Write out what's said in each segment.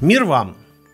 Мир вам!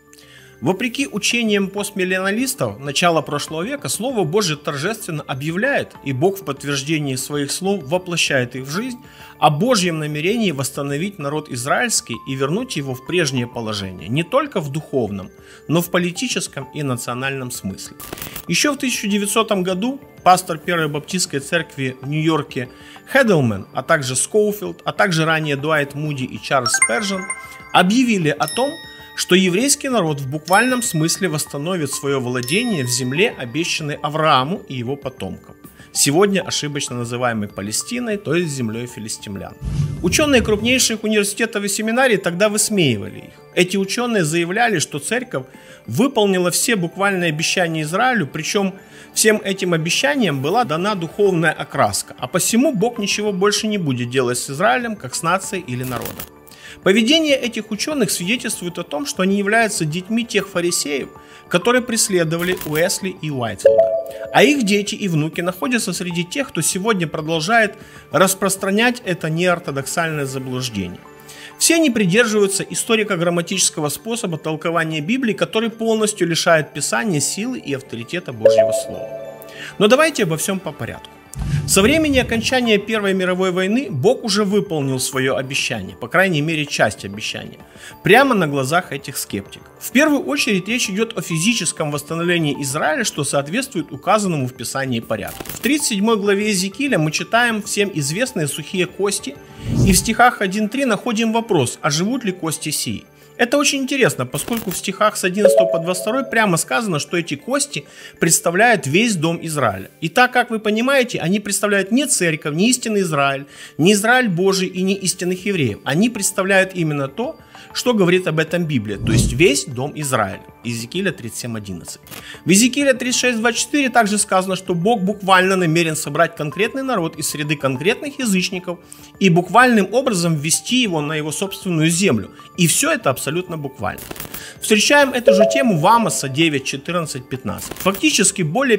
Вопреки учениям постмиллениалистов начала прошлого века, Слово Божье торжественно объявляет, и Бог в подтверждении своих слов воплощает их в жизнь, о Божьем намерении восстановить народ израильский и вернуть его в прежнее положение, не только в духовном, но в политическом и национальном смысле. Еще в 1900 году пастор Первой Баптистской церкви в Нью-Йорке Хедлман, а также Скоуфилд, а также ранее Дуайт Муди и Чарльз Спержен объявили о том, что еврейский народ в буквальном смысле восстановит свое владение в земле, обещанной Аврааму и его потомкам, сегодня ошибочно называемой Палестиной, то есть землей филистимлян. Ученые крупнейших университетов и семинарий тогда высмеивали их. Эти ученые заявляли, что церковь выполнила все буквальные обещания Израилю, причем всем этим обещаниям была дана духовная окраска, а посему Бог ничего больше не будет делать с Израилем, как с нацией или народом. Поведение этих ученых свидетельствует о том, что они являются детьми тех фарисеев, которые преследовали Уэсли и Уайтфилда. А их дети и внуки находятся среди тех, кто сегодня продолжает распространять это неортодоксальное заблуждение. Все они придерживаются историко-грамматического способа толкования Библии, который полностью лишает Писания силы и авторитета Божьего Слова. Но давайте обо всем по порядку. Со времени окончания Первой мировой войны Бог уже выполнил свое обещание, по крайней мере часть обещания, прямо на глазах этих скептиков. В первую очередь речь идет о физическом восстановлении Израиля, что соответствует указанному в Писании порядку. В 37 главе Иезекииля мы читаем всем известные сухие кости, и в стихах 1-3 находим вопрос, а живут ли кости сии? Это очень интересно, поскольку в стихах с 11 по 22 прямо сказано, что эти кости представляют весь дом Израиля. И так, как вы понимаете, они представляют не церковь, не истинный Израиль, не Израиль Божий и не истинных евреев. Они представляют именно то, что говорит об этом Библия, то есть весь дом Израиля. Иезекииля 37:11. В Иезекииля 36:24 также сказано, что Бог буквально намерен собрать конкретный народ из среды конкретных язычников и буквальным образом ввести его на его собственную землю. И все это абсолютно буквально. Встречаем эту же тему в Амоса 9, 14, 15. Фактически более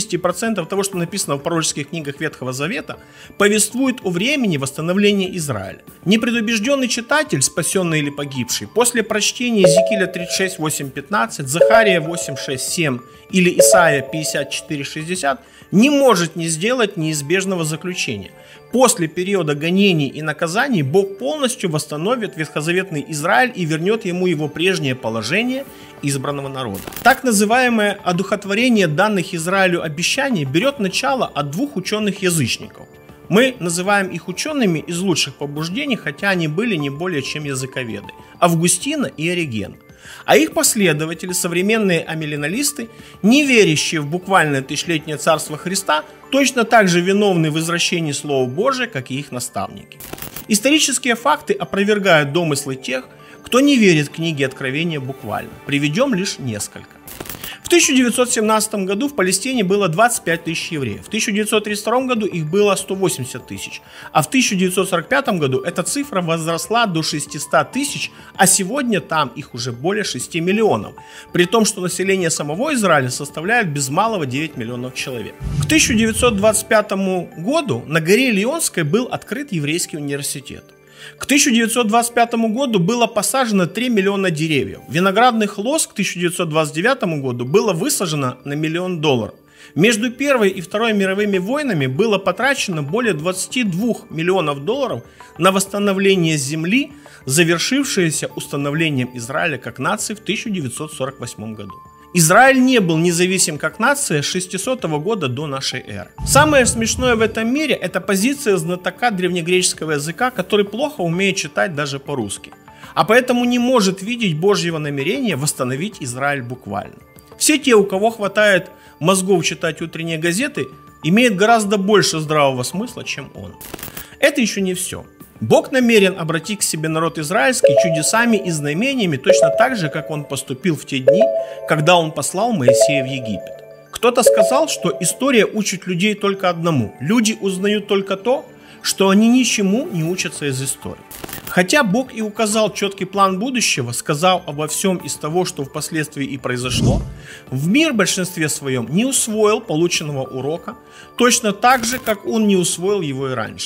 50% того, что написано в пророческих книгах Ветхого Завета, повествует о времени восстановления Израиля. Непредубежденный читатель, спасенный или погибший, после прочтения Иезекииля 36, 8, 15, Захария 8, 6, 7 или Исаия 54, 60 не может не сделать неизбежного заключения. После периода гонений и наказаний Бог полностью восстановит ветхозаветный Израиль и вернет ему его прежнее положение избранного народа. Так называемое одухотворение данных Израилю обещаний берет начало от двух ученых-язычников. Мы называем их учеными из лучших побуждений, хотя они были не более чем языковеды – Августина и Ориген. А их последователи, современные амиллиналисты, не верящие в буквальное тысячелетнее царство Христа, точно так же виновны в извращении Слова Божия, как и их наставники. Исторические факты опровергают домыслы тех, кто не верит в книге Откровения буквально. Приведем лишь несколько. В 1917 году в Палестине было 25 тысяч евреев, в 1932 году их было 180 тысяч, а в 1945 году эта цифра возросла до 600 тысяч, а сегодня там их уже более 6 миллионов, при том, что население самого Израиля составляет без малого 9 миллионов человек. К 1925 году на горе Лионской был открыт еврейский университет. К 1925 году было посажено 3 миллиона деревьев. Виноградных лоз к 1929 году было высажено на $1 миллион. Между Первой и Второй мировыми войнами было потрачено более 22 миллионов долларов на восстановление земли, завершившееся установлением Израиля как нации в 1948 году. Израиль не был независим как нация с 600 года до нашей эры. Самое смешное в этом мире – это позиция знатока древнегреческого языка, который плохо умеет читать даже по-русски, а поэтому не может видеть Божьего намерения восстановить Израиль буквально. Все те, у кого хватает мозгов читать утренние газеты, имеют гораздо больше здравого смысла, чем он. Это еще не все. Бог намерен обратить к себе народ израильский чудесами и знамениями точно так же, как он поступил в те дни, когда он послал Моисея в Египет. Кто-то сказал, что история учит людей только одному. Люди узнают только то, что они ничему не учатся из истории. Хотя Бог и указал четкий план будущего, сказав обо всем из того, что впоследствии и произошло, в мир в большинстве своем не усвоил полученного урока, точно так же, как он не усвоил его и раньше.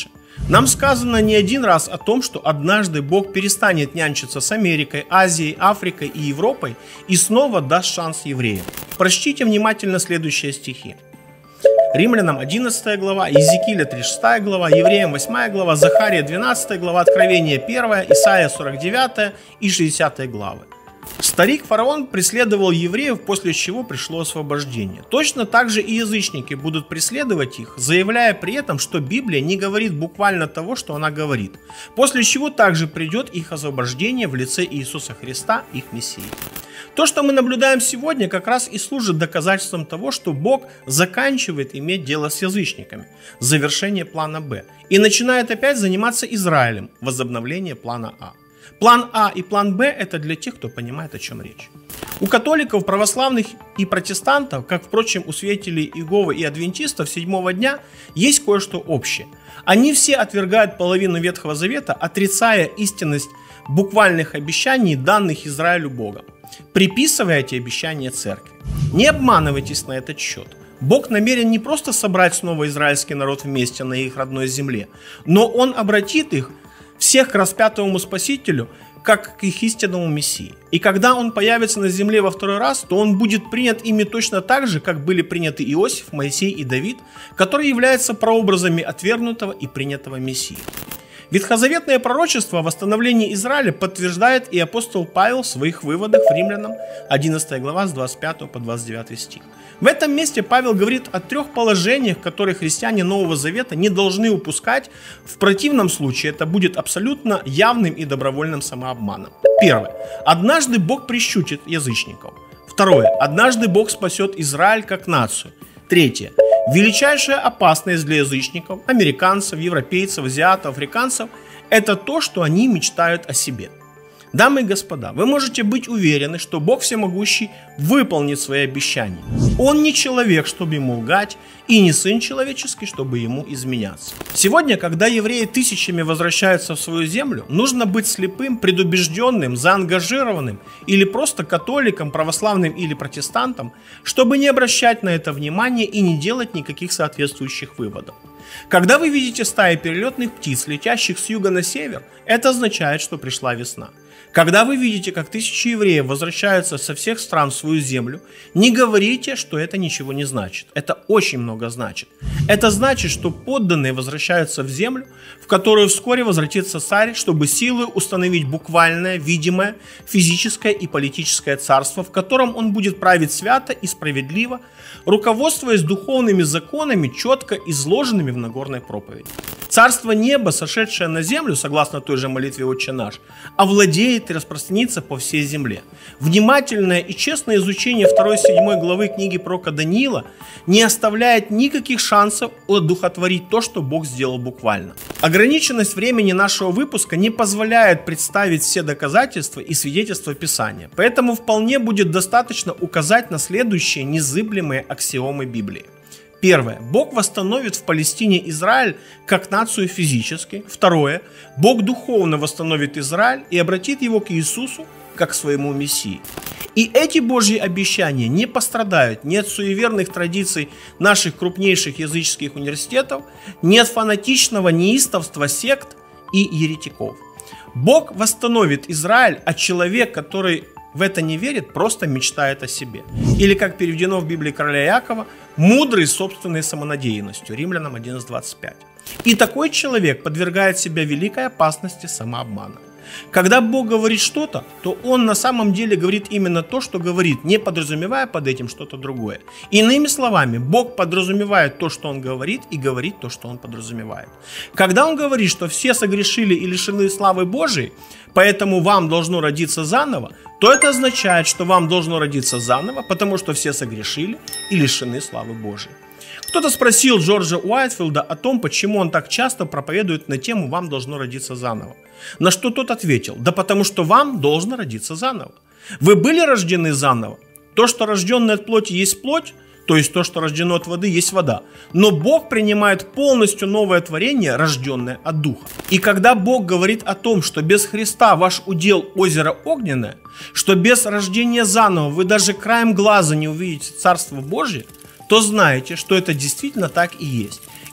Нам сказано не один раз о том, что однажды Бог перестанет нянчиться с Америкой, Азией, Африкой и Европой и снова даст шанс евреям. Прочтите внимательно следующие стихи. Римлянам 11 глава, Иезекииля 36 глава, Евреям 8 глава, Захария 12 глава, Откровение 1, Исайя 49 и 60 главы. Старик фараон преследовал евреев, после чего пришло освобождение. Точно так же и язычники будут преследовать их, заявляя при этом, что Библия не говорит буквально того, что она говорит. После чего также придет их освобождение в лице Иисуса Христа, их Мессии. То, что мы наблюдаем сегодня, как раз и служит доказательством того, что Бог заканчивает иметь дело с язычниками, завершение плана Б, и начинает опять заниматься Израилем, возобновление плана А. План А и план Б – это для тех, кто понимает, о чем речь. У католиков, православных и протестантов, как, впрочем, у свидетелей Иеговы и адвентистов седьмого дня, есть кое-что общее. Они все отвергают половину Ветхого Завета, отрицая истинность буквальных обещаний, данных Израилю Богом, приписывая эти обещания церкви. Не обманывайтесь на этот счет. Бог намерен не просто собрать снова израильский народ вместе на их родной земле, но Он обратит их всех к распятому Спасителю, как к их истинному Мессии. И когда Он появится на земле во второй раз, то Он будет принят ими точно так же, как были приняты Иосиф, Моисей и Давид, которые являются прообразами отвергнутого и принятого Мессии. Ветхозаветное пророчество о восстановлении Израиля подтверждает и апостол Павел в своих выводах в Римлянам 11 глава с 25 по 29 стих. В этом месте Павел говорит о трех положениях, которые христиане Нового Завета не должны упускать. В противном случае это будет абсолютно явным и добровольным самообманом. Первое. Однажды Бог прищучит язычников. Второе. Однажды Бог спасет Израиль как нацию. Третье. Величайшая опасность для язычников, американцев, европейцев, азиатов, африканцев – это то, что они мечтают о себе. Дамы и господа, вы можете быть уверены, что Бог Всемогущий выполнит свои обещания. Он не человек, чтобы ему лгать, и не сын человеческий, чтобы ему изменяться. Сегодня, когда евреи тысячами возвращаются в свою землю, нужно быть слепым, предубежденным, заангажированным или просто католиком, православным или протестантом, чтобы не обращать на это внимания и не делать никаких соответствующих выводов. Когда вы видите стаи перелетных птиц, летящих с юга на север, это означает, что пришла весна. Когда вы видите, как тысячи евреев возвращаются со всех стран в свою землю, не говорите, что это ничего не значит. Это очень много значит. Это значит, что подданные возвращаются в землю, в которую вскоре возвратится царь, чтобы силой установить буквальное, видимое, физическое и политическое царство, в котором он будет править свято и справедливо, руководствуясь духовными законами, четко изложенными в Нагорной проповеди. Царство неба, сошедшее на землю, согласно той же молитве «Отче наш», овладеет и распространится по всей земле. Внимательное и честное изучение 2-7 главы книги пророка Даниила не оставляет никаких шансов одухотворить то, что Бог сделал буквально. Ограниченность времени нашего выпуска не позволяет представить все доказательства и свидетельства Писания, поэтому вполне будет достаточно указать на следующие незыблемые аксиомы Библии. Первое. Бог восстановит в Палестине Израиль как нацию физически. Второе. Бог духовно восстановит Израиль и обратит его к Иисусу как к своему Мессии. И эти Божьи обещания не пострадают ни от суеверных традиций наших крупнейших языческих университетов, ни от фанатичного неистовства сект и еретиков. Бог восстановит Израиль, а человек, который в это не верит, просто мечтает о себе. Или, как переведено в Библии короля Иакова, мудрый собственной самонадеянностью. Римлянам 11:25. И такой человек подвергает себя великой опасности самообмана. Когда Бог говорит что-то, то Он на самом деле говорит именно то, что говорит, не подразумевая под этим что-то другое. Иными словами, Бог подразумевает то, что Он говорит, и говорит то, что Он подразумевает. Когда Он говорит, что все согрешили и лишены славы Божией, поэтому вам должно родиться заново, то это означает, что вам должно родиться заново, потому что все согрешили и лишены славы Божией. Кто-то спросил Джорджа Уайтфилда о том, почему он так часто проповедует на тему «Вам должно родиться заново». На что тот ответил: да потому что вам должно родиться заново. Вы были рождены заново. То, что рожденное от плоти, есть плоть, то есть то, что рождено от воды, есть вода. Но Бог принимает полностью новое творение, рожденное от Духа. И когда Бог говорит о том, что без Христа ваш удел озеро огненное, что без рождения заново вы даже краем глаза не увидите Царство Божие, то знаете, что это действительно так и есть.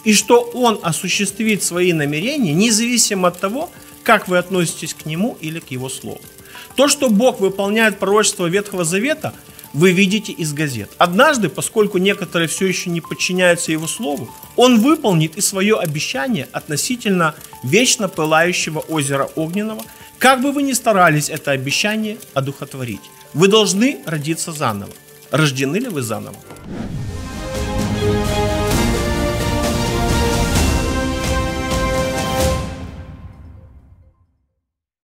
и что Он осуществит свои намерения, независимо от того, как вы относитесь к Нему или к Его Слову. То, что Бог выполняет пророчество Ветхого Завета, вы видите из газет. Однажды, поскольку некоторые все еще не подчиняются Его Слову, Он выполнит и свое обещание относительно вечно пылающего озера Огненного. Как бы вы ни старались это обещание одухотворить, вы должны родиться заново. Рождены ли вы заново?